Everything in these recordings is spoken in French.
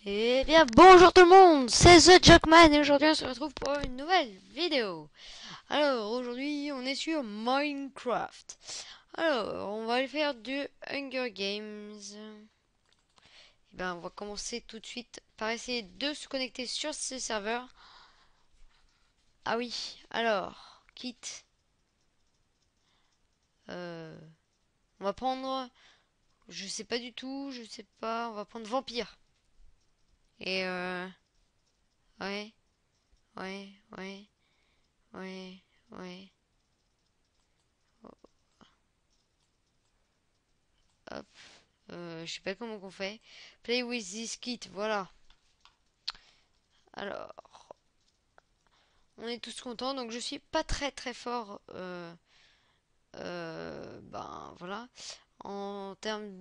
Eh bien, bonjour tout le monde, c'est The Jockman et aujourd'hui on se retrouve pour une nouvelle vidéo. Alors, aujourd'hui on est sur Minecraft. Alors, on va aller faire du Hunger Games. Eh bien, on va commencer tout de suite par essayer de se connecter sur ce serveur. Ah oui, alors, quitte. Euh, on va prendre, je sais pas du tout, je sais pas, on va prendre Vampire. Et ouais, ouais, ouais, ouais, ouais. Hop. Je sais pas comment qu'on fait. Play with this kit, voilà. Alors, on est tous contents. Donc, je suis pas très très fort. Ben voilà. En termes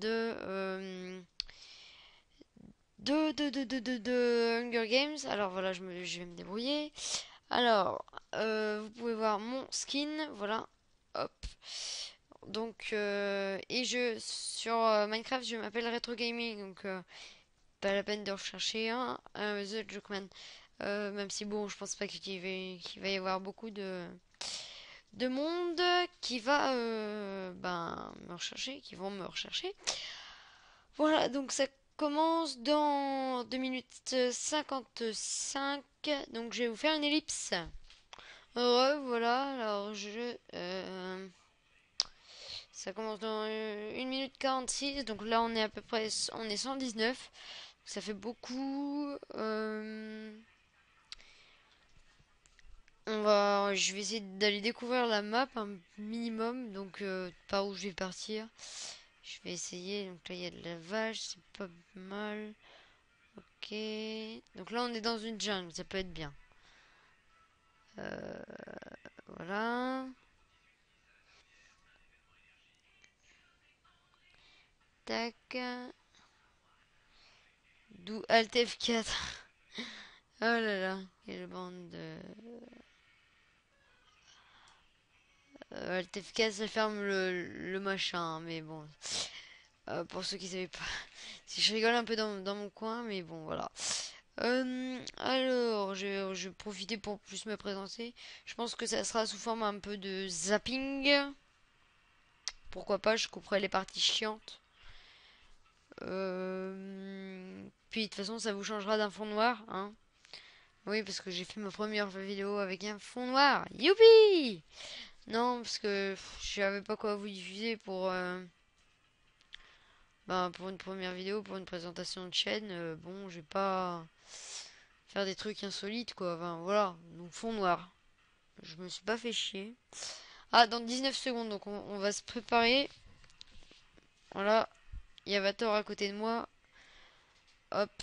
de Hunger Games. Alors voilà, je vais me débrouiller. Alors, vous pouvez voir mon skin. Voilà. Hop. Donc, et sur Minecraft, je m'appelle Retro Gaming. Donc, pas la peine de rechercher un. The Jokeman. Même si bon, je pense pas qu'il va y avoir beaucoup de monde qui va me rechercher, qui vont me rechercher. Voilà, donc ça commence dans 2 minutes 55. Donc je vais vous faire une ellipse. Voilà, alors ça commence dans 1 minute 46. Donc là on est à peu près, on est 119. Ça fait beaucoup. Je vais essayer d'aller découvrir la map un minimum, donc par où je vais partir. Je vais essayer. Donc là, il y a de la vache, c'est pas mal. Ok. Donc là, on est dans une jungle, ça peut être bien. Euh, voilà. Tac. D'où Alt F4. Oh là là, quelle bande de. Alt F4, ça ferme le machin, mais bon. Pour ceux qui savaient pas. Si je rigole un peu dans mon coin, mais bon, voilà. Alors, je vais profiter pour plus me présenter. Je pense que ça sera sous forme un peu de zapping. Pourquoi pas, je couperai les parties chiantes. Puis de toute façon, ça vous changera d'un fond noir, hein. Oui, parce que j'ai fait ma première vidéo avec un fond noir. Youpi! Non, parce que je savais pas quoi vous diffuser pour une première vidéo, pour une présentation de chaîne. Bon, je vais pas faire des trucs insolites, quoi. Enfin, voilà. Donc, fond noir. Je me suis pas fait chier. Ah, dans 19 secondes, donc on va se préparer. Voilà, il y a Vator à côté de moi. Hop.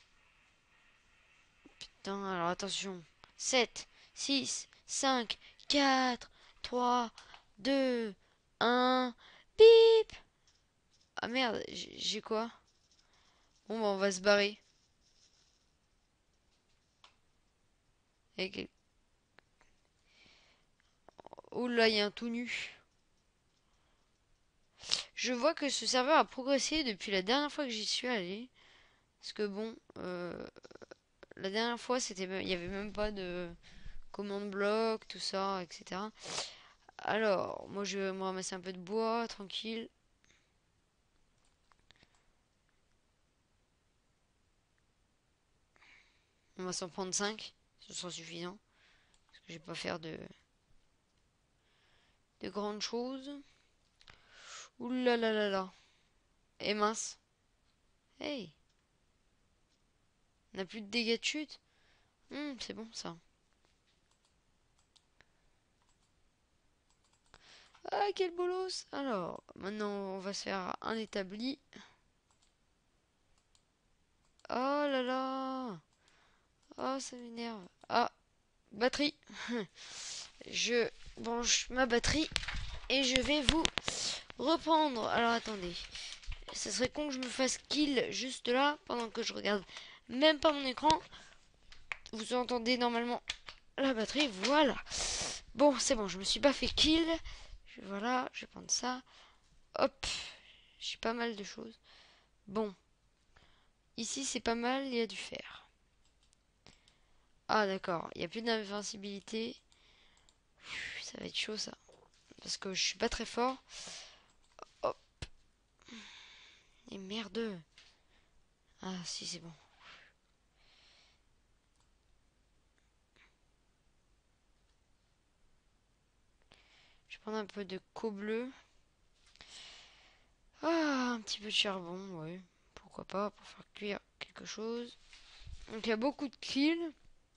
Putain, alors attention. 7, 6, 5, 4, 3, 2, 1. Bip. Ah merde, j'ai quoi? Bon, bah on va se barrer. Et oh là, il y a un tout nu. Je vois que ce serveur a progressé depuis la dernière fois que j'y suis allé. Parce que bon, la dernière fois, il y avait même pas de commande bloc, tout ça, etc. Alors, moi je vais me ramasser un peu de bois, tranquille. On va s'en prendre 5, ce sera suffisant. Parce que je vais pas faire de grandes choses. Ouh là là là là. Et mince. Hey, on n'a plus de dégâts de chute. C'est bon ça. Ah, quel bolos. Alors, maintenant on va se faire un établi. Oh là là. Oh, ça m'énerve. Ah, batterie. Je branche ma batterie et je vais vous reprendre. Alors attendez. Ça serait con que je me fasse kill juste là pendant que je regarde même pas mon écran. Vous entendez normalement la batterie. Voilà. Bon, c'est bon, je me suis pas fait kill. Voilà, je vais prendre ça. Hop. J'ai pas mal de choses. Bon. Ici, c'est pas mal, il y a du fer. Ah, d'accord. Il n'y a plus d'invincibilité. Ça va être chaud, ça. Parce que je suis pas très fort. Hop. Et merde. Ah, si, c'est bon. Je vais prendre un peu de co bleu. Ah, un petit peu de charbon, ouais. Pourquoi pas, pour faire cuire quelque chose. Donc, il y a beaucoup de kills.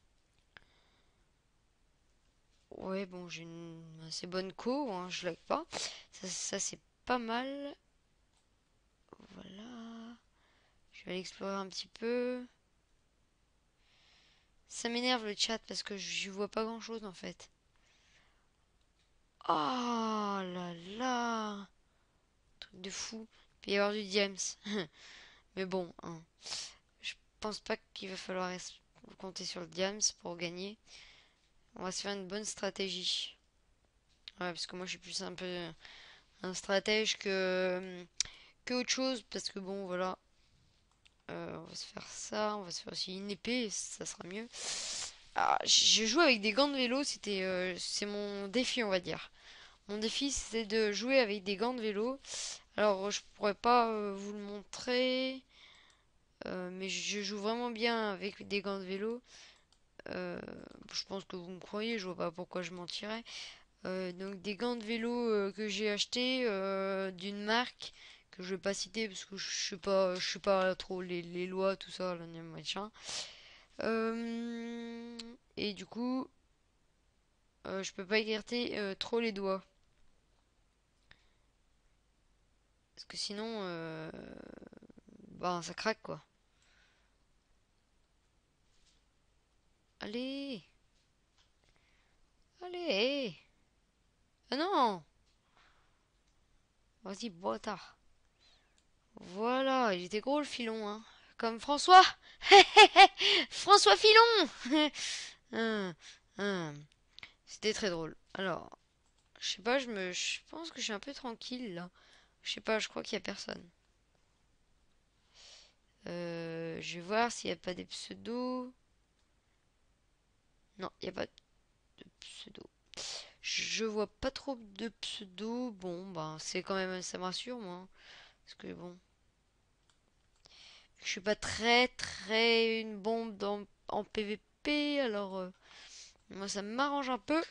Ouais, bon, j'ai une assez bonne co, hein, je lag pas. Ça c'est pas mal. Voilà. Je vais aller explorer un petit peu. Ça m'énerve le chat parce que je vois pas grand chose en fait. Oh là là. Truc de fou. Il peut y avoir du James. Mais bon, hein, je pense pas qu'il va falloir compter sur le James pour gagner. On va se faire une bonne stratégie. Ouais, parce que moi je suis plus un peu un stratège que autre chose. Parce que bon, voilà. On va se faire ça. On va se faire aussi une épée. Ça sera mieux. Ah, je joue avec des gants de vélo. C'est mon défi, on va dire. Mon défi, c'est de jouer avec des gants de vélo. Alors, je pourrais pas vous le montrer, mais je joue vraiment bien avec des gants de vélo. Euh, je pense que vous me croyez, je vois pas pourquoi je mentirais. Donc, des gants de vélo que j'ai achetés d'une marque que je vais pas citer parce que je sais pas trop les lois, tout ça, là, machin. Et du coup, je peux pas écarter trop les doigts. Parce que sinon, bah, ça craque quoi. Allez, allez. Ah non, vas-y, bâtard. Voilà, il était gros le filon, hein. Comme François. François Filon. Hum, hum. C'était très drôle. Alors, je sais pas, je pense que je suis un peu tranquille là. Je sais pas, je crois qu'il y a personne. Je vais voir s'il n'y a pas des pseudos. Non, il n'y a pas de pseudo. Je vois pas trop de pseudo. Bon, bah, c'est quand même, ça me rassure, moi, hein. Parce que bon, je suis pas très une bombe en PVP, alors moi ça m'arrange un peu.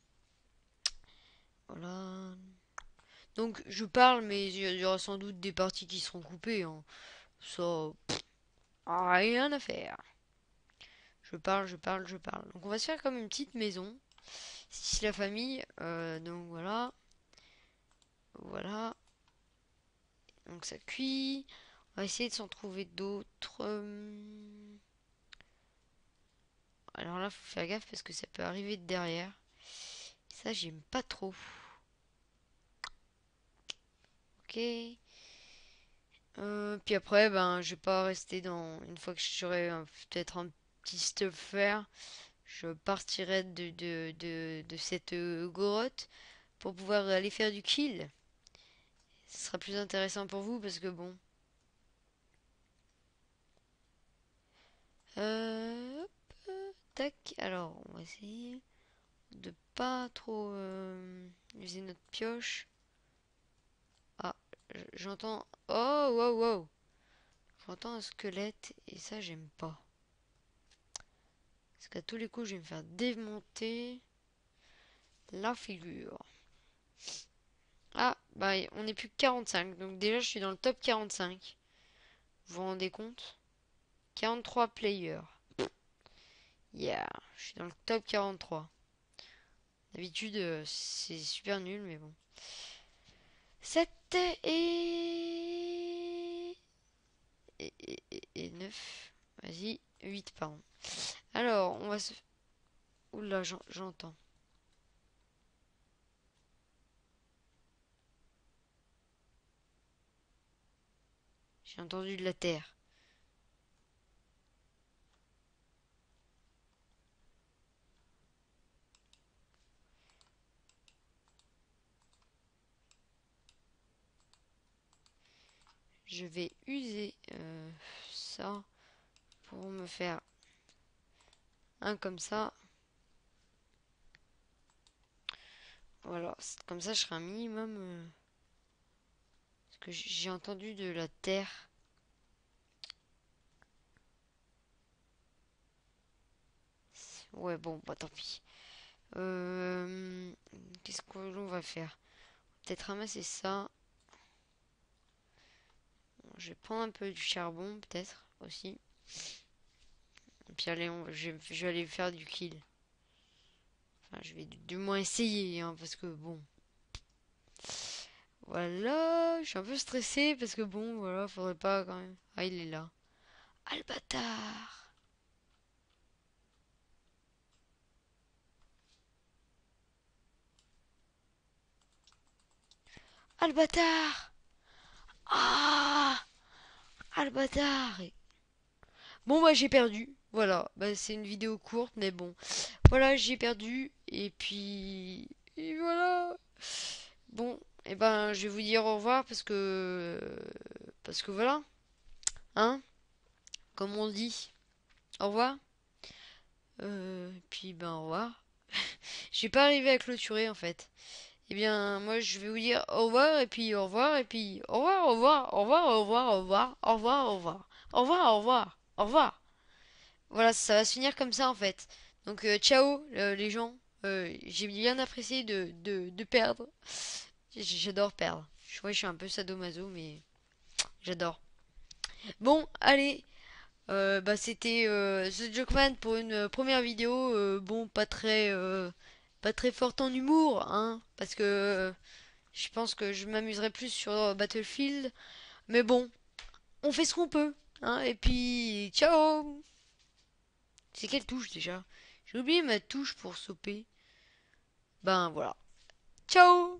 Voilà. Donc je parle, mais il y aura sans doute des parties qui seront coupées, hein. Ça, rien à faire. Je parle. Donc on va se faire comme une petite maison. C'est la famille. Donc voilà. Voilà. Donc ça cuit. On va essayer de s'en trouver d'autres. Alors là, faut faire gaffe parce que ça peut arriver de derrière. Ça, j'aime pas trop. Ok. Puis après, ben, je vais pas rester dans. Une fois que j'aurai peut-être un petit stuff faire, je partirai de cette grotte pour pouvoir aller faire du kill. Ce sera plus intéressant pour vous parce que bon. Hop, tac. Alors, on va essayer de pas trop user notre pioche. Ah, j'entends. Oh, wow, wow. J'entends un squelette et ça, j'aime pas. Parce qu'à tous les coups, je vais me faire démonter la figure. Ah, bah, on est plus que 45. Donc, déjà, je suis dans le top 45. Vous vous rendez compte? 43 players. Yeah, je suis dans le top 43. D'habitude, c'est super nul, mais bon. 7 et 9. Vas-y, 8, pardon. Alors, on va se... Oula, j'entends. J'ai entendu de la terre. Je vais user ça pour me faire un comme ça. Voilà, comme ça je serai un minimum. Parce que j'ai entendu de la terre. Ouais, bon, bah tant pis. Qu'est-ce qu'on va faire? Peut-être ramasser ça. Je vais prendre un peu du charbon, peut-être aussi. Et puis allez, je vais aller faire du kill. Enfin, je vais du moins essayer, hein, parce que bon. Voilà, je suis un peu stressé parce que bon, voilà, faudrait pas quand même. Ah, il est là. Ah, le bâtard! Ah, le bâtard! Ah! Ah, le bâtard! Bon, bah, j'ai perdu. Voilà, bah, c'est une vidéo courte, mais bon. Voilà, j'ai perdu. Et puis. Et voilà. Bon, et ben, je vais vous dire au revoir parce que. Parce que voilà. Hein? Comme on dit. Au revoir. Puis, ben, au revoir. J'ai pas arrivé à clôturer en fait. Eh bien, moi je vais vous dire au revoir et puis au revoir et puis au revoir, au revoir, au revoir, au revoir, au revoir, au revoir, au revoir, au revoir, au revoir, au revoir. Voilà, ça va se finir comme ça en fait. Donc ciao les gens. J'ai bien apprécié de perdre. J'adore perdre. Je suis un peu sadomaso mais j'adore. Bon, allez. Bah c'était The Jokeman pour une première vidéo. Bon, pas très forte en humour, hein, parce que je pense que je m'amuserais plus sur Battlefield. Mais bon, on fait ce qu'on peut, hein. Et puis ciao. C'est quelle touche déjà? J'ai oublié ma touche pour sauter. Ben voilà. Ciao.